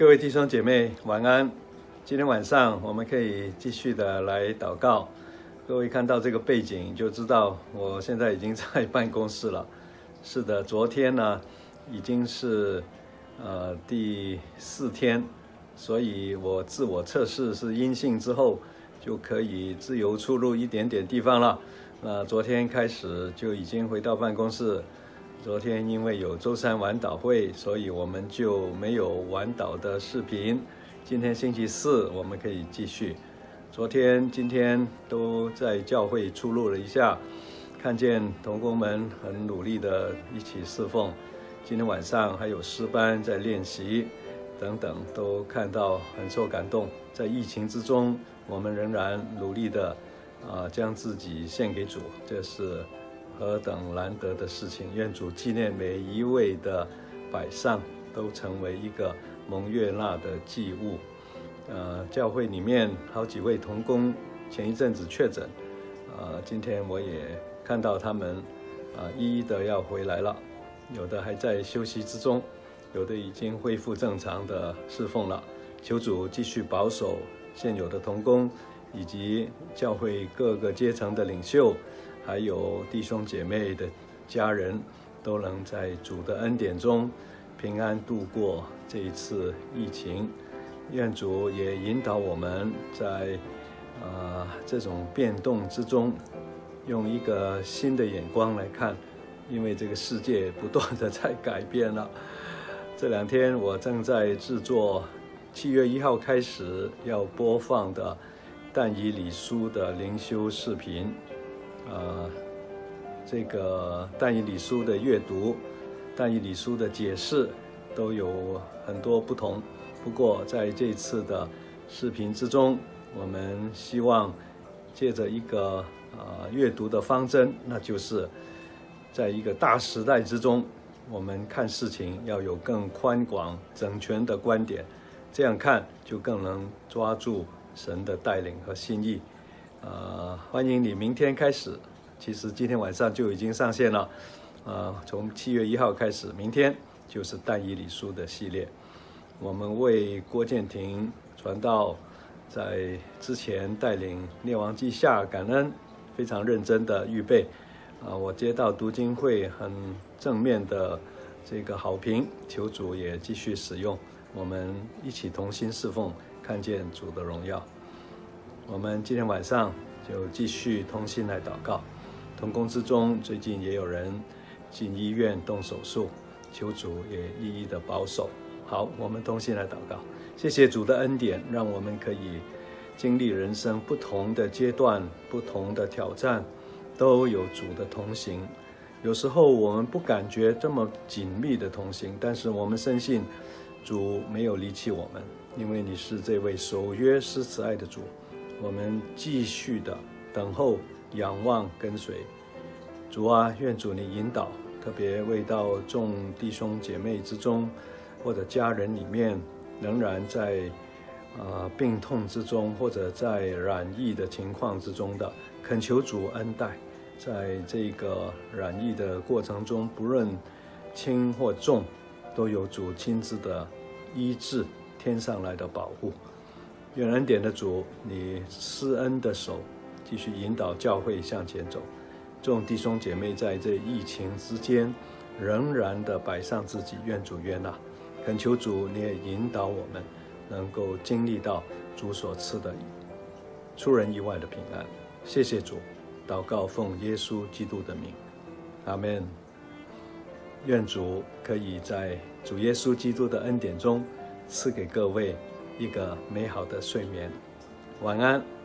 各位弟兄姐妹晚安。今天晚上我们可以继续的来祷告。各位看到这个背景就知道我现在已经在办公室了。是的，昨天呢已经是第4天，所以我自我测试是阴性之后就可以自由出入一点点地方了。昨天开始就已经回到办公室。昨天因为有周三晚祷会，所以我们就没有晚祷的视频。今天星期四我们可以继续。昨天、今天都在教会出入了一下，看见同工们很努力的一起侍奉。今天晚上还有诗班在练习等等，都看到很受感动。在疫情之中，我们仍然努力的将自己献给主，这是何等难得的事情！愿主纪念每一位的摆上，都成为一个蒙悦纳的祭物。教会里面好几位同工前一阵子确诊，今天我也看到他们一一的要回来了，有的还在休息之中，有的已经恢复正常的侍奉了。求主继续保守现有的同工，以及教会各个阶层的领袖，还有弟兄姐妹的家人，都能在主的恩典中平安度过这一次疫情。愿主也引导我们在这种变动之中，用一个新的眼光来看，因为这个世界不断的在改变了。这2天我正在制作7月1号开始要播放的但以理书的灵修视频。这个但以理书的阅读、但以理书的解释都有很多不同。不过在这次的视频之中，我们希望借着一个阅读的方针，那就是在一个大时代之中，我们看事情要有更宽广整全的观点，这样看就更能抓住神的带领和心意。欢迎你明天开始，其实今天晚上就已经上线了。从7月1号开始，明天就是但以理书的系列。我们为郭建廷传道在之前带领列王记下感恩，非常认真的预备。我接到读经会很正面的这个好评，求主也继续使用，我们一起同心侍奉，看见主的荣耀。我们今天晚上就继续同心来祷告。同工之中，最近也有人进医院动手术，求主也一一的保守。好，我们同心来祷告。谢谢主的恩典，让我们可以经历人生不同的阶段、不同的挑战，都有主的同行。有时候我们不感觉这么紧密的同行，但是我们深信主没有离弃我们，因为你是这位守约施慈爱的主。我们继续的等候、仰望、跟随主啊！愿主你引导，特别为到众弟兄姐妹之中，或者家人里面仍然在病痛之中，或者在染疫的情况之中的，恳求主恩待，在这个染疫的过程中，不论轻或重，都有主亲自的医治，天上来的保护。愿恩典的主，你施恩的手继续引导教会向前走。众弟兄姐妹在这疫情之间仍然的摆上自己，愿主悦纳。恳求主你也引导我们能够经历到主所赐的出人意外的平安。谢谢主，祷告奉耶稣基督的名，阿们。愿主可以在主耶稣基督的恩典中赐给各位一个美好的睡眠。晚安。